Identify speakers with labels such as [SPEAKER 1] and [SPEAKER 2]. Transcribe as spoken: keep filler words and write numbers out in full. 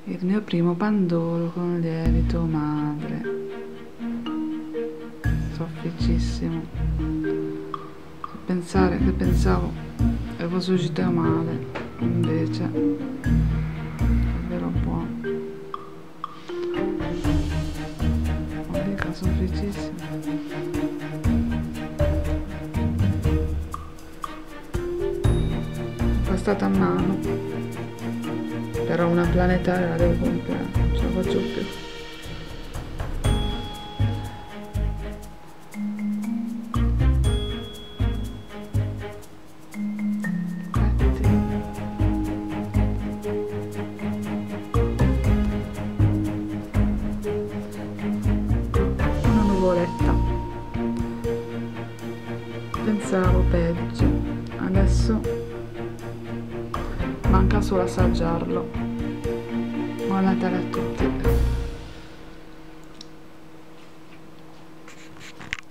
[SPEAKER 1] Il mio primo pandoro con lievito madre, sofficissimo. Se pensare che pensavo che fosse uscito male, invece è davvero buono. Ma mica sofficissimo. Passata a mano, però una planetaria la devo comprare, non ce la faccio più. Una nuvoletta. Pensavo peggio, adesso manca solo assaggiarlo. Buon Natale a tutti.